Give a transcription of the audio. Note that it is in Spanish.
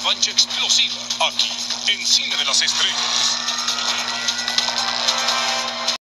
revancha explosiva, aquí, en Cine de las Estrellas.